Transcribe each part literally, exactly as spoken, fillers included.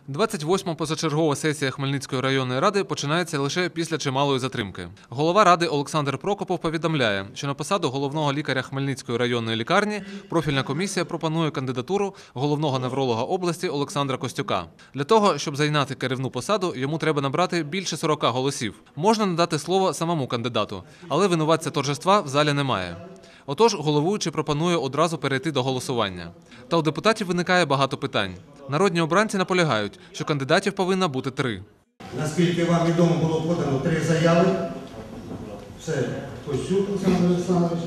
двадцять восьма позачергова сесія Хмельницької районної ради починається лише після чималої затримки. Голова ради Олександр Прокопов повідомляє, що на посаду головного лікаря Хмельницької районної лікарні профільна комісія пропонує кандидатуру головного невролога області Олександра Костюка. Для того, щоб зайняти керівну посаду, йому треба набрати більше сорока голосів. Можна надати слово самому кандидату, але винуватця торжества в залі немає. Отож, головуючий пропонує одразу перейти до голосування. Та у депутатів виникає багато питань. Народні обранці наполягають, що кандидатів повинно бути три. Наскільки вам відомо, було подано три заяви. Це Костюк Олександр Олександрович,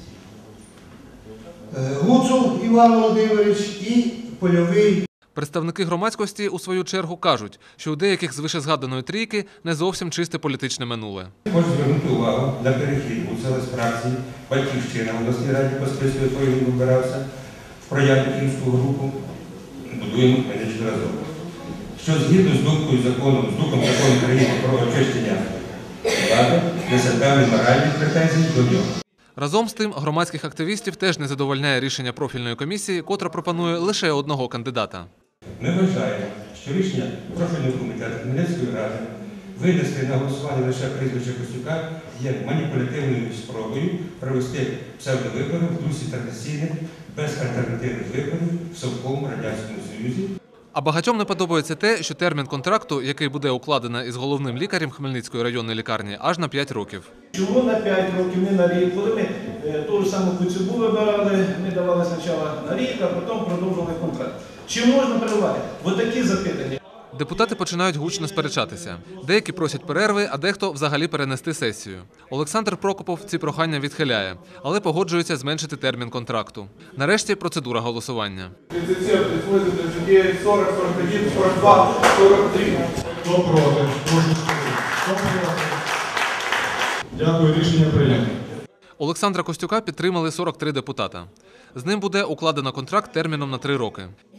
Гуцул Іван Володимирович і Польовий. Представники громадськості у свою чергу кажуть, що у деяких з вищезгаданої трійки не зовсім чисте політичне минуле. Хочу звернути увагу на перехід Гуцула з фракції «Батьківщина» в обласній раді по списку, якою він вибирався, в проявниківську групу «Будуємо Хмельниччину разом». Що згідно з думкою закону, з духом закону України про очищення влади, несе певні моральні претензії до нього. Разом з тим, громадських активістів теж не задовольняє рішення профільної комісії, котра пропонує лише одного кандидата. Ми вважаємо, що рішення профільного комітету Хмельницької ради винести на голосування лише прізвище Костюка є маніпулятивною спробою провести псевдовибори в дусі традиційних, безальтернативних виборів в совковому Радянському Союзі. А багатьом не подобається те, що термін контракту, який буде укладено із головним лікарем Хмельницької районної лікарні, аж на п'ять років. Чому на п'ять років, не на рік? Коли ми ту ж саму Куцюбу вибирали, ми давали спочатку на рік, а потім продовжували контракт. Чи можна переривати? Ось такі запитання. Депутати починають гучно сперечатися. Деякі просять перерви, а дехто взагалі перенести сесію. Олександр Прокопов ці прохання відхиляє, але погоджується зменшити термін контракту. Нарешті процедура голосування. тридцять сім, тридцять вісім, тридцять дев'ять, сорок, сорок один, сорок два, сорок три. Хто проти? Прошу сказати. Хто проти? Дякую, рішення прийнято. Олександра Костюка підтримали сорок три депутата. З ним буде укладено контракт терміном на три роки.